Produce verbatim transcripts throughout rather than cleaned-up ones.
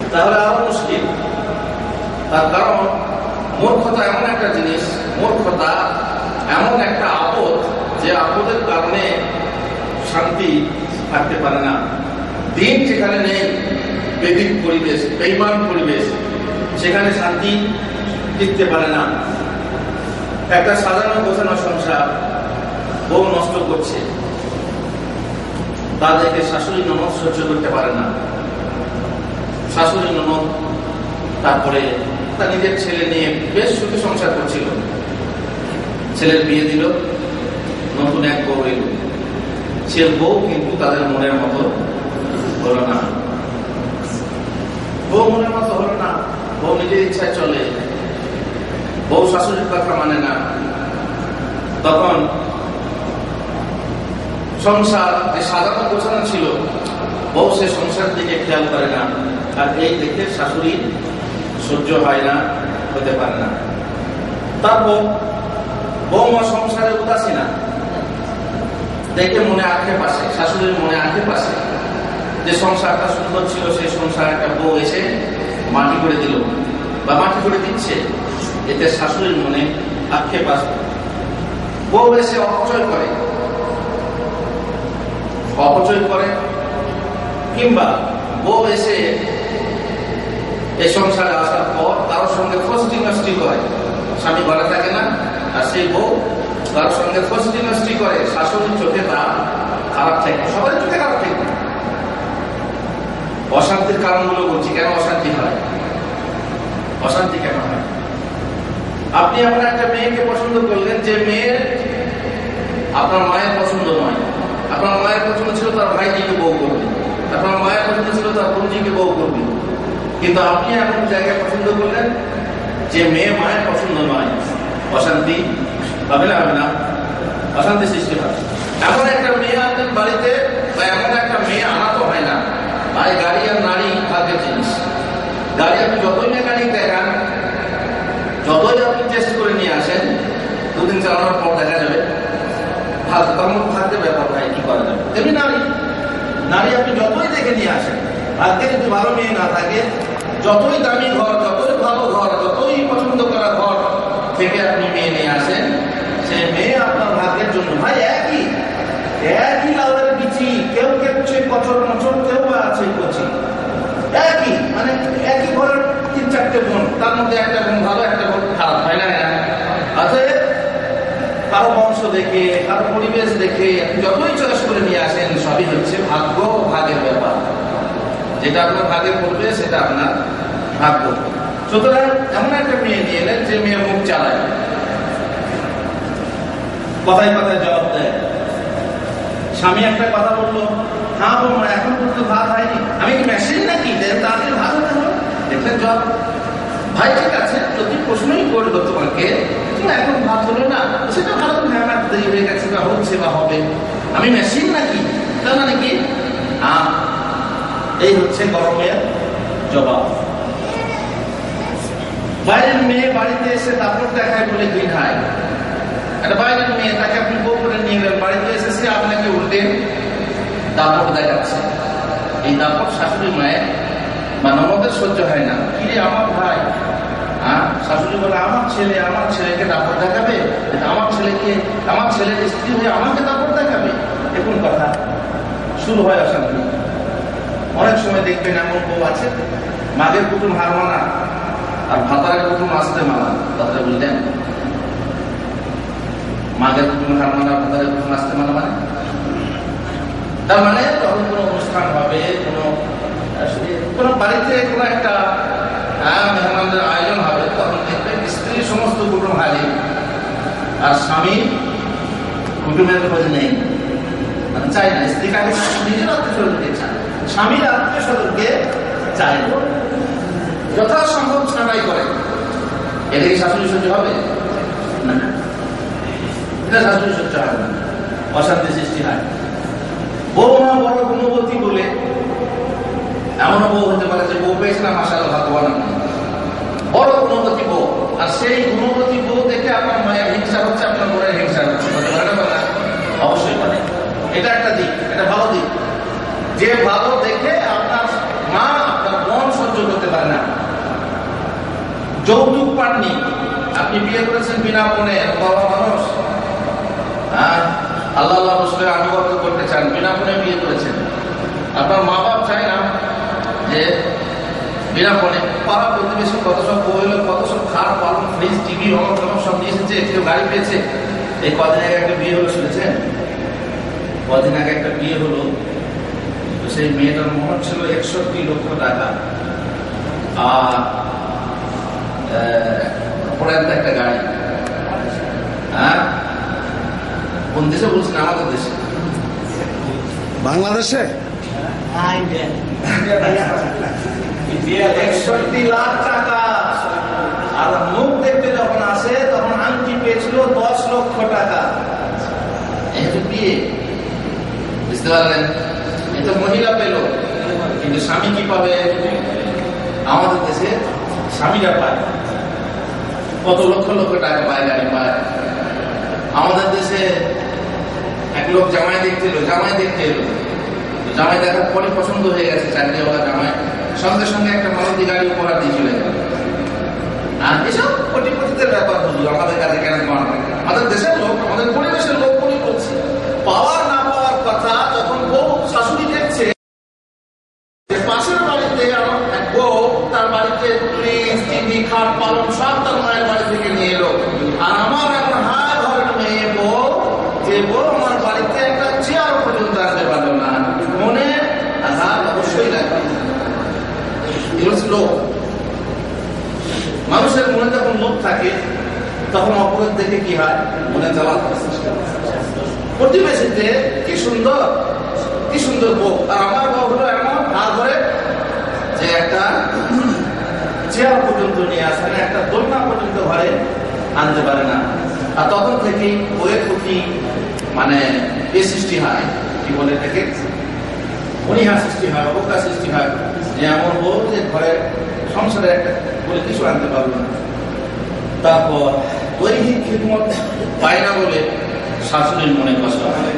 তাহলে আরো মুশকিল। তার কারণ মূর্খতা এমন একটা জিনিস, মূর্খতা এমন একটা আপদ যে আপদের কারণে শান্তি থাকতে পারে না। দিন যেখানে নেই, বেদিক পরিবেশ, বেঈমান পরিবেশ, সেখানে শান্তি টিকতে পারে না। একটা সাজানো গোছানো সংসার বউ নষ্ট করছে, তাদেরকে শাশুড়ি ননদ সহ্য করতে পারে না। শাশুড়ি ননদ তারপরে তার নিজের ছেলে নিয়ে বেশ সুখী সংসার করছিল, ছেলের বিয়ে দিল, নতুন এক বউ এলো। সে বউ কিন্তু তাদের মনের মতো হলো না, বউ মনের মতো হলো না। বউ নিজের ইচ্ছায় চলে, বউ শাশুড়ির কথা মানে না। তখন সংসার যে সাজানো গোছানো ছিল, বউ সে সংসার দিকে খেয়াল করে না। আর এই দেখে শাশুড়ি সহ্য হয় না, হতে পারে না। তারপর বৌমা সংসারে উদাসীনা, দেখে মনে আক্ষেপ আসে, শাশুড়ির মনে আক্ষেপ আসে যে সংসারটা সুন্দর ছিল, সেই সংসার একটা বউ এসে মাটি করে দিল বা মাটি করে দিচ্ছে, এতে শাশুড়ির মনে আক্ষেপ আসবে। বউ এসে অপচয় করে অপচয় করে কিংবা বউ এসে এই সংসারে আসার পর কারোর সঙ্গে ফষ্টি নষ্টি করে। স্বামী ঘরে থাকে না, আর সেই বউ কারোর সঙ্গে ফষ্টি নষ্টি করে। শাশুড়ির চোখে তা খারাপ থাকে, সবার চোখে খারাপ থাকে। অশান্তির কারণগুলো বলছি, কেন অশান্তি হয়, অশান্তি কেন হয়? আপনি আপনার একটা মেয়েকে পছন্দ করলেন, যে মেয়ে আপনার মায়ের পছন্দ নয়। আপনার মায়ের পছন্দ ছিল তার ভাইজিকে বউ করবে, আপনার মায়ের পছন্দ ছিল তার বোনজিকে বউ করবে, কিন্তু আপনি এমন জায়গায় পছন্দ করলেন যে মেয়ে মায়ের পছন্দ নয়। অশান্তি হবে না? হবে না? অশান্তি সৃষ্টি হয়। এমন একটা মেয়ে আনলেন বাড়িতে, বা এমন একটা মেয়ে আনা তো হয় না। ভাই, গাড়ি আর নারী ভাগ্যের জিনিস। গাড়ি আপনি যতই মেকানিক দেখান, যতই আপনি টেস্ট করে নিয়ে আসেন, দুদিন চালানোর পর দেখা যাবে ভাগ্যের ব্যাপার, ভাই কি করা যাবে। তেমনি নারী, নারী আপনি যতই দেখে নিয়ে আসেন, ভাগ্যে যদি ভালো মেয়ে না থাকে, যতই দামি ঘর, যতই ভালো ঘর, যতই পছন্দ করা ঘর থেকে আপনি মেয়ে নিয়ে আসেন, সে মেয়ে আপনার ভাগ্যের জন্য ভাই একই একই লাউয়ের বিচি, কেউ কেচ্ছে কচর মচর, কেউ আছে কচি, একই মানে একই ঘরের তিন চারটে বোন, তার মধ্যে একটা বোন ভালো, একটা বোন খারাপ, হয় না? অতএব কারো বংশ দেখে, কারো পরিবেশ দেখে যতই চয়েস করে নিয়ে আসেন, সবই হচ্ছে ভাগ্য, ভাগের ব্যাপার। যেটা আপনার ভাগে পড়বে সেটা আপনার ভাগ্য। সুতরাং এমন একটা মেয়ে নিয়ে এলেন যে মেয়ে মুখ চালায়, কথায় কথায় জবাব দেয়। স্বামী একটা কথা বললো, হ্যাঁ বৌমা এখন পর্যন্ত ভাত হয়নি, আমি কি মেশিন নাকি তাদের ভাত হতে হলো? দেখলেন জবাব। ভাই ঠিক আছে, যদি প্রশ্নই করলো তোমাকে, তুমি এখন ভাত হলো না, সেটা ভালো, হ্যাঁ আমার দেরি হয়ে গেছে বা হচ্ছে বা হবে, আমি মেশিন নাকি? তার মানে কি? হ্যাঁ, এই হচ্ছে গরমের জবাব। বাইরের মেয়ে বাড়িতে এসে দাপট দেখায় বলে ঘৃণায়। একটা বাইরের মেয়ে, তাকে আপনি বউ করে নিয়ে গেলেন, বাড়িতে এসেছে আপনাকে উল্টে দাপট দেখাচ্ছে। এই দাপট শাশুড়ি মায়ের বা ননদের সহ্য হয় না। কিরে আমার ভাই, হ্যাঁ, শাশুড়ি বলে আমার ছেলে আমার ছেলেকে দাপট দেখাবে, আমার ছেলেকে, আমার ছেলের স্ত্রী হয়ে আমাকে দাপট দেখাবে, এরকম কথা শুরু হয় অশান্তি। অনেক সময় দেখবেন এমন বউ আছে, মাগের কুটুম হার মানা আর ভাতারের কুটুম আসতে মানা। কথাটা বুঝলেন? মাগের কুটুম হার মানা, ভাতারের কুটুম আসতে মানা মানে, তার মানে যখন কোনো অনুষ্ঠান হবে, কোনো কোনো বাড়িতে কোনো একটা মেহমানদের আয়োজন হবে, তখন দেখবেন স্ত্রীর সমস্ত কুটুম হাজির, আর স্বামী কুটুমের খোঁজ নেই, মানে চাই না। স্ত্রী কাকে নিজের আত্মীয় স্বজনকে চায়, স্বামীর আত্মীয় স্বজনকে চায়, যথাসম্ভব ছাড়াই করে। এটা কি শাশুড়ি সহ্য হবে? না, এটা শাশুড়ি সহ্য হবে না, অশান্তি সৃষ্টি হয়। বৌমা বড় গুণবতী বলে এমন বউ হতে পারে যে বউ পেয়েছে না, মাশাআল্লাহ ভাগ্যবান, বড় গুণবতী বউ, আর সেই গুণবতী বউ দেখে আপনার মায়ের হিংসা হচ্ছে, আপনার বোনের হিংসা হচ্ছে, অবশ্যই পারে। এটা একটা দিক, এটা ভালো দিক, যে ভালো দেখে আপনার মা আপনার বোন সহ্য করতে যৌতুক পাননি, আপনি বিয়ে করেছেন বিনা পণে, বাবা মানুষ, হ্যাঁ আল্লাহ আল্লাহ রসুলের আনুগত্য করতে চান, বিনা পণে বিয়ে করেছেন। আপনার মা বাপ চায় না যে বিনা পণে, পাড়া প্রতিবেশী কত সব বইল, কত সব খাট পালন ফ্রিজ টিভি অমক রকম সব নিয়ে এসেছে, কেউ গাড়ি পেয়েছে। এই কদিন আগে একটা বিয়ে হলো, শুনেছেন? কদিন আগে একটা বিয়ে হলো, সেই মেয়েটার মোহর ছিল একষট্টি লক্ষ টাকা, আর একটা গাড়ি। হ্যাঁ, কোন দেশে বলছেন? আমাদের দেশে, বাংলাদেশে। একষট্টি লাখ টাকা। আর মুখ দেখতে যখন আসে তখন আংটি পেয়েছিল দশ লক্ষ টাকা। বিয়ে, বুঝতে পারলেন? এটা মহিলা পেল, কিন্তু স্বামী কি পাবে? আমাদের দেশে স্বামীরা পায় কত লক্ষ লক্ষ টাকা পায়, গাড়ি পায়। আমাদের দেশে এক লোক জামাই দেখতে এলো, জামাই দেখতে এলো, জামাই দেখার পরে পছন্দ হয়ে গেছে, চাকরিওয়ালা জামাই, সঙ্গে সঙ্গে একটা মারুতি গাড়ি উপহার দিয়ে চলে গেল। আর এসব কোটিপতিদের ব্যাপার হলো, আমাদের কাছে কেন? আমাদের দেশের লোক, আমাদের পরিবেশের লোক বলি বলছে। পাওয়ার না পাওয়ার কথা যখন বউ শাশুড়ি দেখছে, পাশের বাড়িতে এক বউ তার বাড়িতে ফ্রিজ টিভি খাট পালন সব তার মায়ের বাড়ি থেকে নিয়ে এলো, আর আমার এখন হায় ঘরের মেয়ে বউ, যে বউ আমার বাড়িতে একটা চেয়ার পর্যন্ত আসতে পারলো না, মনে আঘাত অবশ্যই লাগবে। লোক, মানুষের মনে যখন লোক থাকে তখন অপরাধ দেখে কি হয়? মনে জ্বালা। প্রতিবেশীতে কি সুন্দর, কি সুন্দর বউ, আর আমার বউ হলো এমন হাত ধরে যে একটা চেয়ার পর্যন্ত নিয়ে আসে না, একটা দোলনা পর্যন্ত ঘরে আনতে পারে না। আর তখন থেকেই বইয়ের প্রতি মানে এ সৃষ্টি হয়, কি বলে থেকে অনীহা সৃষ্টি হয়, অবজ্ঞা সৃষ্টি হয়, যে এমন বউ যে ঘরে সংসারে একটা বলে কিছু আনতে পারলো না। তারপর দৈহিক খিদমত পায় না বলে শাশুড়ির মনে কষ্ট হয়।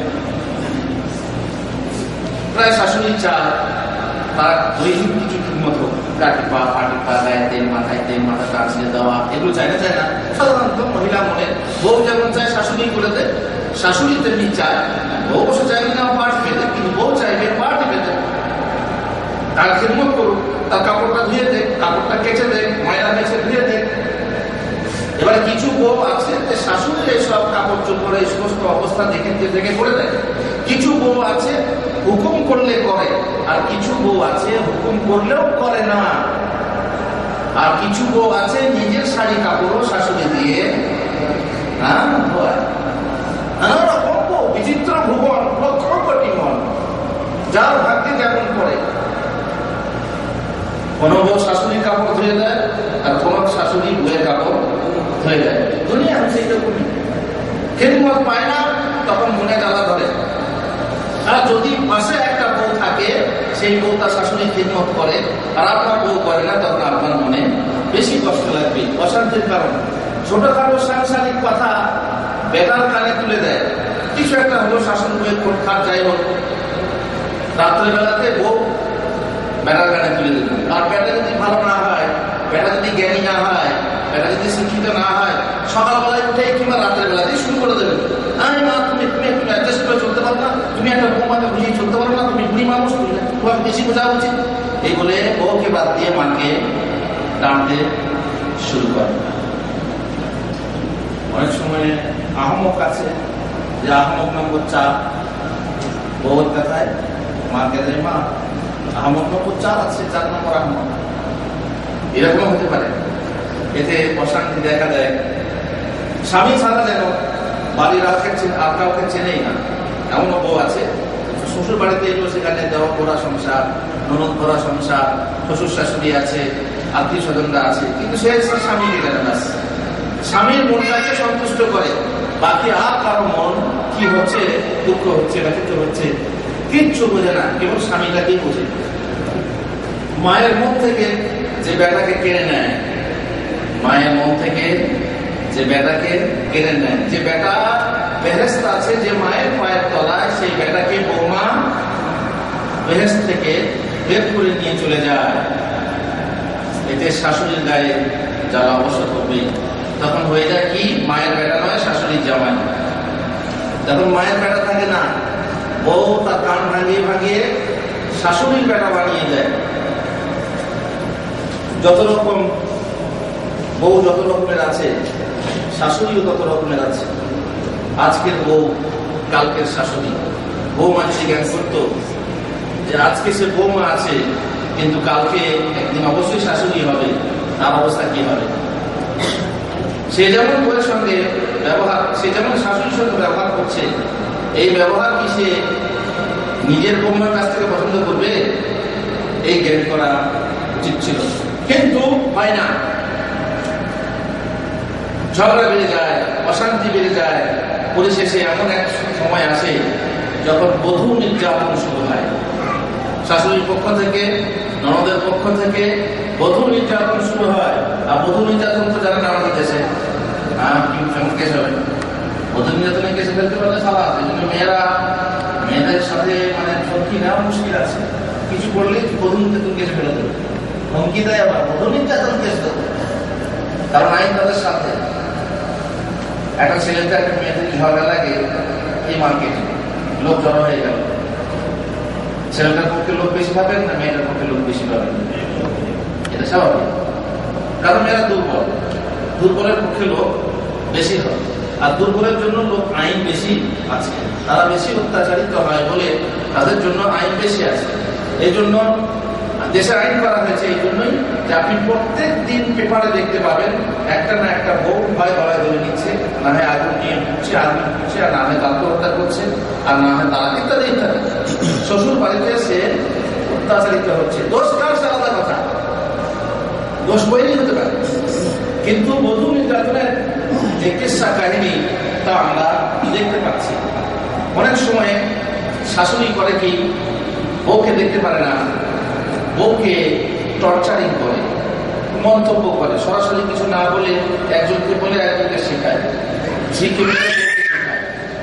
প্রায় শাশুড়ি চায় তার দৈহিক কিছু খিদমত হোক, কাটি পা পাটি পা, গায়ে তেল, মাথায় তেল, মাথা টাঁচিয়ে দেওয়া, এগুলো চায় না, চায় না। সাধারণত মহিলা মনে, বউ যেমন চায় শাশুড়ি করে দেয়, শাশুড়ি তেমনি চায়, বউ বসে চাইবে না পাটি পেতে, কিন্তু বউ চাইবে পাটি পেতে, তার খিদমত করুক, তার কাপড়টা ধুয়ে দেখ, কাপড়টা কেচে দেখ, ময়লা মেছে ধুয়ে দেখ। এবারে কিছু বউ আছে যে শাশুড়ির এইসব কাপড় চোপড়ে সমস্ত অবস্থা দেখে দেখে করে দেয়। কিছু বউ আছে হুকুম করলে করে, আর কিছু বউ আছে হুকুম করলেও করে না। আর কিছু বউ আছে নিজের শাড়ি কাপড়ও শাশুড়ি দিয়ে নানা রকম বউ, বিচিত্র ভুবন, লক্ষ কোটি মন, যার ভাগ্যে যেমন করে। কোন বউ শাশুড়ির কাপড় ধুয়ে দেয়, আর কোন শাশুড়ি বউয়ের কাপড় ধুয়ে দেয়। দুনিয়া হচ্ছে এইরকমই। খিদমত পায় না, তখন মনে জ্বালা ধরে। আর যদি পাশে একটা বউ থাকে, সেই বউ তার শাশুড়ির খিদমত করে, আর আপনার বউ করে না, তখন আপনার মনে বেশি কষ্ট লাগবে, অশান্তির কারণ। ছোটখাটো সাংসারিক কথা বেটার কানে তুলে দেয়। কিছু একটা হলো, শাসন বইয়ের কোটখাট যাই হোক, রাত্রেবেলাতে বউ বেটার কানে তুলে দেবে। আর বেটা যদি ভালো না হয়, বেটা যদি জ্ঞানী না হয়, বেটা যদি শিক্ষিত না হয়, সকালবেলায় উঠে কিংবা রাতের বেলাতেই শুরু করে দেবে। আরে মা, তুমি তুমি একটু অ্যাডজাস্ট করে চলতে পারো না, তুমি একটা বৌমাকে বুঝিয়ে চলতে পারো না, তুমি বুড়ি মানুষ, তোমাকে বেশি বোঝা উচিত, এই বলে বউকে বাদ দিয়ে মাকে টানতে শুরু করে। অনেক সময় আহমক আছে, যে আহমক নম্বর চার, বউর কথায় মাকে দেয় মা, আহমক নম্বর চার আছে, চার নম্বর আহমক। এরকম হতে পারে, এতে অশান্তি দেখা দেয়। স্বামী ছাড়া যেন বাড়ির আর কাউকে চেনেই না, এমনও বউ আছে। শ্বশুর বাড়িতে এলো, সেখানে দেওয়া করা সংসার, ননদ ভরা সংসার, শ্বশুর শাশুড়ি আছে, আত্মীয় স্বজনরা আছে, কিন্তু সে স্বামীকে জানে না, স্বামীর মনটাকে সন্তুষ্ট করে, বাকি আর কারো মন কি হচ্ছে, দুঃখ হচ্ছে বা কিছু হচ্ছে কিচ্ছু বোঝে না, কেবল স্বামীটাকেই বোঝে। মায়ের মন থেকে যে বেটাকে কেড়ে নেয়, মায়ের মন থেকে যে বেটাকে কেড়ে নেয়, যে বেটা বেহেশত আছে, যে মায়ের পায়ের তলায়, সেই বেটাকে বৌমা বেহেশত থেকে বের করে নিয়ে চলে যায়। এতে শাশুড়ির গায়ে জ্বালা অবশ্য করবে। তখন হয়ে যায় কি, মায়ের বেটা নয় শাশুড়ির জামাই। যখন মায়ের বেটা থাকে না, বউ তার কান ভাঙিয়ে ভাঙিয়ে শাশুড়ির বেটা বানিয়ে দেয়। যত রকম বউ যত রকমের আছে, শাশুড়িও তত রকমের আছে। আজকের বউ কালকের শাশুড়ি। বৌমা যদি জ্ঞান করতো যে আজকে সে বৌমা আছে, কিন্তু কালকে একদিন অবশ্যই শাশুড়ি হবে, তার অবস্থা কি হবে? সে যেমন বউয়ের সঙ্গে ব্যবহার, সে যেমন শাশুড়ির সঙ্গে ব্যবহার করছে, এই ব্যবহার কি সে নিজের বৌমার কাছ থেকে পছন্দ করবে? এই জ্ঞান করা উচিত ছিল, কিন্তু হয় না। ঝগড়া বেড়ে যায়, অশান্তি বেড়ে যায়। পরিশেষে এমন এক সময় আসে যখন বধূ নির্যাতন শুরু হয়। শাশুড়ির পক্ষ থেকে, ননদের পক্ষ থেকে বধূ নির্যাতন শুরু হয়। আর বধূ নির্যাতন তো জানেন আমাদের দেশে কেমন কেস হবে। বধূ নির্যাতনে কেসে ফেলতে পারলে সালা, এই জন্য মেয়েরা মেয়েদের সাথে মানে ঝক্কি নেওয়া মুশকিল আছে। কিছু করলে বধূ নির্যাতন কেসে ফেলে দেবে, হুমকি দেয়, আবার বধূ নির্যাতন কেস দেবে, কারণ আইন তাদের সাথে। একটা ছেলেটা একটা মেয়েদের ঝগড়া লাগে এই মার্কেটে, লোক জড়ো হয়ে গেল। ছেলেটার পক্ষে লোক বেশি পাবেন না মেয়েটার পক্ষে লোক বেশি পাবেন? এটা স্বাভাবিক, কারণ মেয়েরা দুর্বল, দুর্বলের পক্ষে লোক বেশি হয়। আর দুর্বলের জন্য লোক আইন বেশি আছে, তারা বেশি অত্যাচারিত হয় বলে তাদের জন্য আইন বেশি আছে। এই জন্য দেশে আইন করা হয়েছে এই জন্যই যে আপনি প্রত্যেক দিন পেপারে দেখতে পাবেন একটা না একটা বউ ভয় গলায় ধরে নিচ্ছে, না হয় আগুন নিয়ে উঠছে, আগুন উঠছে, আর না হয় আত্মহত্যা করছে, আর না হয় তারা ইত্যাদি ইত্যাদি। শ্বশুর বাড়িতে এসে অত্যাচারিত হচ্ছে। দোষ কার সে আলাদা কথা, দোষ বইই হতে পারে, কিন্তু বধূ নির্যাতনের যে কিস্সা কাহিনী তা আমরা দেখতে পাচ্ছি। অনেক সময় শাশুড়ি করে কি, বউকে দেখতে পারে না, বউকে টর্চারিং করে, মন্তব্য করে, সরাসরি কিছু না বলে একজনকে বলে একজনকে শেখায়, ঝিকে মেরে শেখায়,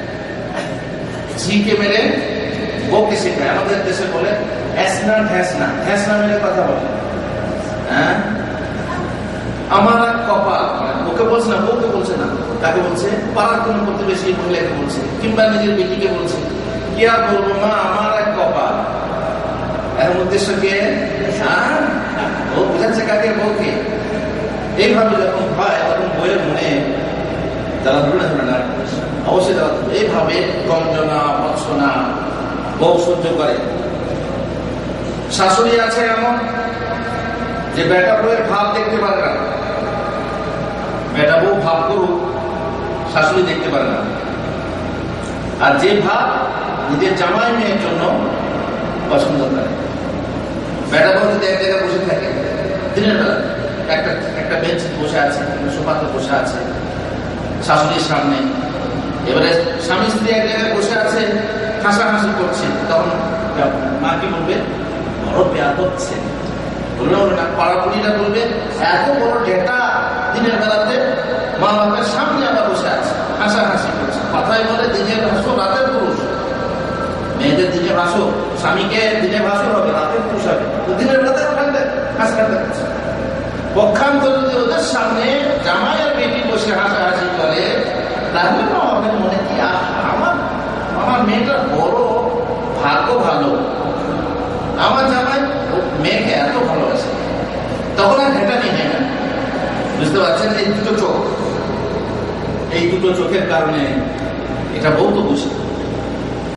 ঝিকে মেরে বউকে শেখায়। আমাদের দেশে বলে হ্যাসনা ঢ্যাসনা, ঢ্যাসনা মেরে কথা বলে। হ্যাঁ, আমার কপাল, ওকে বলছে না, বউকে বলছে না, তাকে বলছে, পাড়ার কোন প্রতিবেশী মহিলাকে বলছে, কিংবা নিজের বেটিকে বলছে। কি আর বলবো মা, আমার এক কপাল। এর উদ্দেশ্যকে ও বুঝাচ্ছে কাকে, বউকে। এইভাবে যখন হয় তখন বইয়ের মনে যারা ধরে ধরে না, অবশ্যই তারা এইভাবে গঞ্জনা বৎসনা বউ সহ্য করে। শাশুড়ি আছে এমন যে বেটা বউয়ের ভাব দেখতে পারে না, বেটা বউ ভাব করুক, শাশুড়ি দেখতে পারে না। আর যে ভাব নিজের জামাই মেয়ের জন্য পছন্দ করে, বেটা বউ যদি এক জায়গায় বসে থাকে দিনের বেলা, একটা একটা বেঞ্চ বসে আছে, সোফাতে বসে আছে শাশুড়ির সামনে, এবারে স্বামী স্ত্রী এক জায়গায় বসে আছে, হাসাহাসি করছে, তখন মা কি বলবে, বড় পেয়ার হচ্ছে বলবে, বলবে না, পাড়াপুরিটা বলবে এত বড় ডেটা দিনের বেলাতে মা বাপের সামনে আবার বসে আছে, হাসাহাসি করছে। কথায় বলে দিনের ভাষো রাতের পুরুষ, মেয়েদের দিনে ভাষো, স্বামীকে দিনে ভাষো হবে, রাতের পুরুষ হবে। তো দিনের বেলাতে ওখানে হাসি দেখাচ্ছে। পক্ষান্তর যদি ওদের সামনে জামাই আর বেটি বসে হাসাহাসি করে, তাহলে না আমাদের মনে কি, আমার আমার মেয়েটা বড় ভাগ্য ভালো, আমার জামাই মেয়েকে এত ভালোবাসে, তখন আর ঘেটানি হয় না। বুঝতে পারছেন? এই দুটো চোখ, এই দুটো চোখের কারণে এটা বউ তো বুঝে